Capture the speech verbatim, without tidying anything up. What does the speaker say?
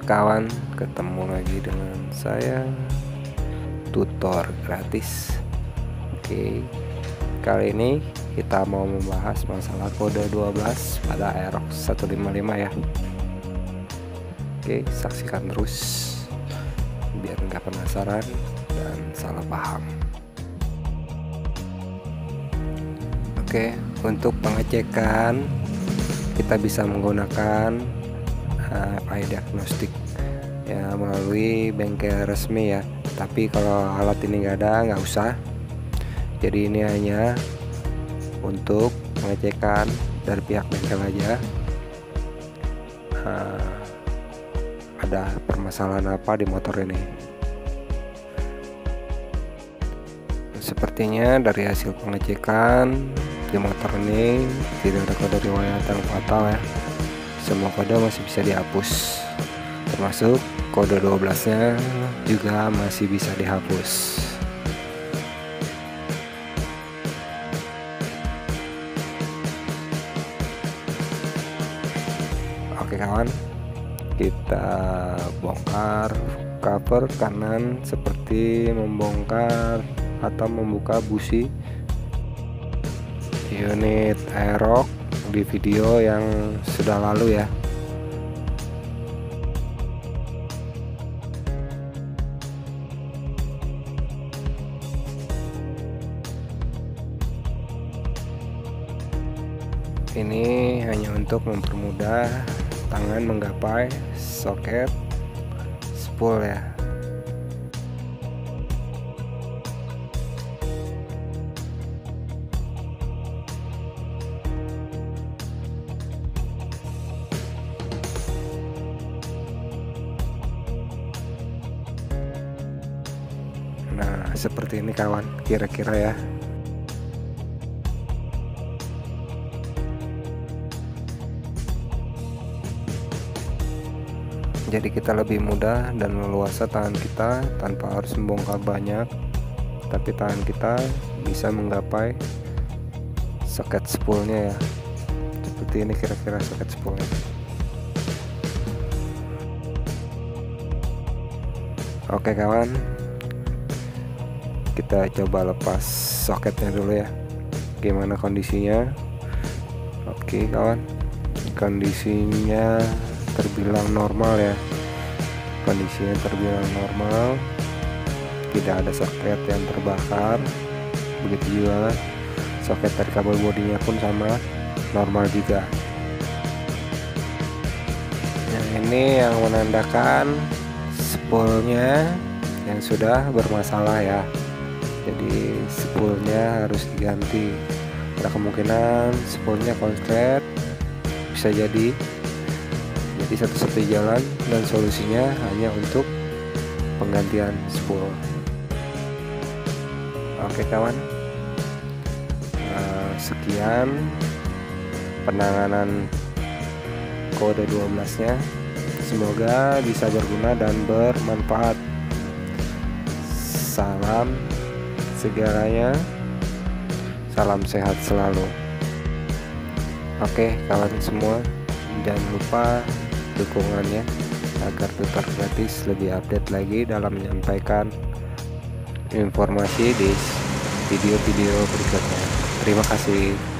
kawan, ketemu lagi dengan saya, tutor gratis. Oke, kali ini kita mau membahas masalah kode dua belas pada Aerox seratus lima puluh lima ya. Oke, saksikan terus biar nggak penasaran dan salah paham. Oke, untuk pengecekan kita bisa menggunakan uh, F I diagnostik ya melalui bengkel resmi ya. Tapi kalau alat ini nggak ada, nggak usah. Jadi ini hanya untuk pengecekan dari pihak bengkel aja. Uh, ada permasalahan apa di motor ini? Sepertinya dari hasil pengecekan di motor ini tidak ada kode riwayat yang fatal ya. Semua kode masih bisa dihapus, termasuk kode dua belas nya juga masih bisa dihapus. Oke kawan, kita bongkar cover kanan seperti membongkar atau membuka busi unit Aerox di video yang sudah lalu ya. Ini hanya untuk mempermudah tangan menggapai soket spool ya. Nah, seperti ini kawan, kira-kira ya. Jadi kita lebih mudah dan leluasa tangan kita tanpa harus membongkar banyak, tapi tangan kita bisa menggapai soket spoolnya ya. Seperti ini kira-kira soket spoolnya. Oke kawan, kita coba lepas soketnya dulu ya. Gimana kondisinya? Oke kawan, kondisinya terbilang normal ya. Kondisinya terbilang normal, tidak ada soket yang terbakar. Begitu juga soket dari kabel bodinya pun sama, normal juga. Nah, ini yang menandakan spoolnya yang sudah bermasalah ya. Jadi spoolnya harus diganti. Ada kemungkinan spoolnya konslet, bisa jadi. Jadi satu-satunya jalan dan solusinya hanya untuk penggantian spool. Oke kawan, uh, sekian penanganan kode dua belas nya. Semoga bisa berguna dan bermanfaat. Salam segalanya, salam sehat selalu. Oke kawan semua, jangan lupa dukungannya agar tutor gratis lebih update lagi dalam menyampaikan informasi di video-video berikutnya. Terima kasih.